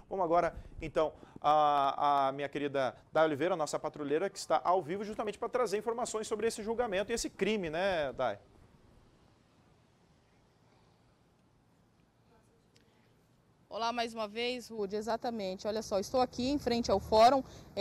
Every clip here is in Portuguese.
Vamos agora, então, a minha querida Day Oliveira, nossa patrulheira, que está ao vivo justamente para trazer informações sobre esse julgamento e esse crime, né, Day? Olá mais uma vez, Rudy, exatamente. Olha só, estou aqui em frente ao fórum.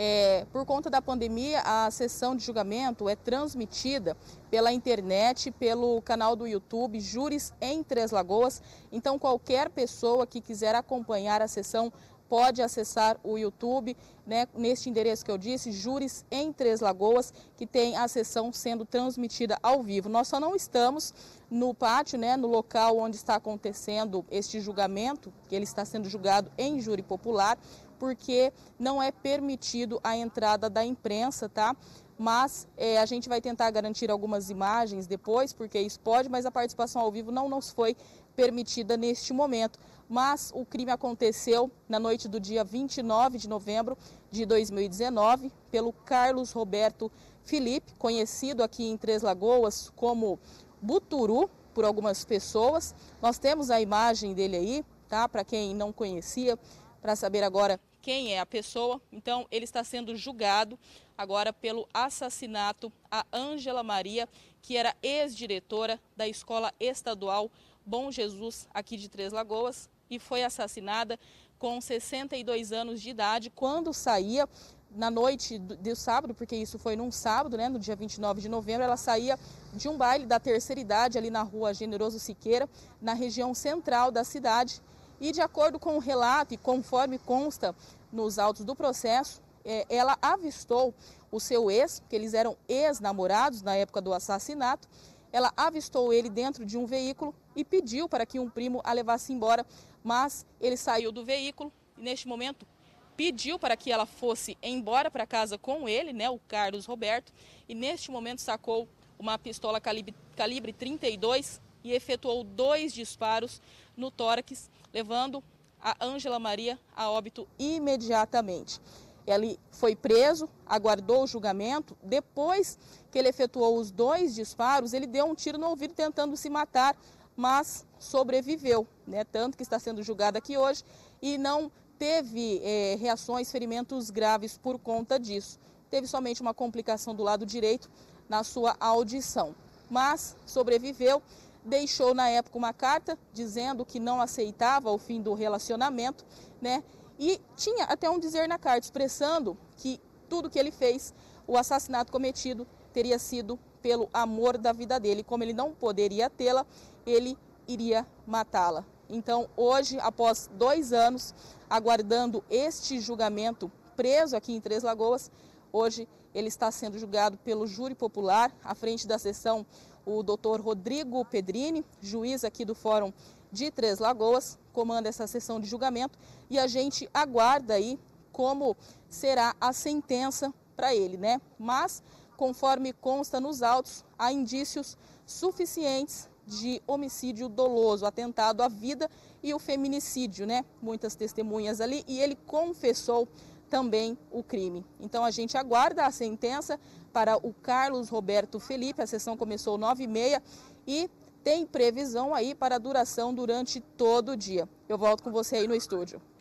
Por conta da pandemia, a sessão de julgamento é transmitida pela internet, pelo canal do YouTube Júris em Três Lagoas. Então, qualquer pessoa que quiser acompanhar a sessão pode acessar o YouTube, né, neste endereço que eu disse, Júris em Três Lagoas, que tem a sessão sendo transmitida ao vivo. Nós só não estamos no pátio, né, no local onde está acontecendo este julgamento, que ele está sendo julgado em júri popular, porque não é permitido a entrada da imprensa, tá? Mas a gente vai tentar garantir algumas imagens depois, porque isso pode, mas a participação ao vivo não nos foi permitida neste momento. Mas o crime aconteceu na noite do dia 29 de novembro de 2019, pelo Carlos Roberto Felipe, conhecido aqui em Três Lagoas como Buturu, por algumas pessoas. Nós temos a imagem dele aí, tá? Para quem não conhecia, para saber agora quem é a pessoa. Então, ele está sendo julgado agora pelo assassinato a Ângela Maria, que era ex-diretora da Escola Estadual Bom Jesus, aqui de Três Lagoas, e foi assassinada com 62 anos de idade, quando saía na noite do sábado, porque isso foi num sábado, né, no dia 29 de novembro, ela saía de um baile da terceira idade, ali na rua Generoso Siqueira, na região central da cidade, e de acordo com o relato e conforme consta nos autos do processo, ela avistou o seu ex, que eles eram ex-namorados na época do assassinato. Ela avistou ele dentro de um veículo e pediu para que um primo a levasse embora, mas ele saiu do veículo e neste momento pediu para que ela fosse embora para casa com ele, né, o Carlos Roberto, e neste momento sacou uma pistola calibre 32 e efetuou 2 disparos no tórax, levando a Ângela Maria a óbito imediatamente. Ele foi preso, aguardou o julgamento. Depois que ele efetuou os 2 disparos, ele deu um tiro no ouvido tentando se matar, mas sobreviveu, né? Tanto que está sendo julgado aqui hoje e não teve reações, ferimentos graves por conta disso. Teve somente uma complicação do lado direito na sua audição, mas sobreviveu. Deixou na época uma carta dizendo que não aceitava o fim do relacionamento, né? E tinha até um dizer na carta expressando que tudo que ele fez, o assassinato cometido, teria sido pelo amor da vida dele. Como ele não poderia tê-la, ele iria matá-la. Então, hoje, após 2 anos, aguardando este julgamento, preso aqui em Três Lagoas, hoje ele está sendo julgado pelo júri popular, à frente da sessão o doutor Rodrigo Pedrini, juiz aqui do Fórum de Três Lagoas, comanda essa sessão de julgamento e a gente aguarda aí como será a sentença para ele, né? Mas, conforme consta nos autos, há indícios suficientes de homicídio doloso, atentado à vida e o feminicídio, né? Muitas testemunhas ali e ele confessou também o crime. Então a gente aguarda a sentença para o Carlos Roberto Felipe. A sessão começou 9h30 e tem previsão aí para a duração durante todo o dia. Eu volto com você aí no estúdio.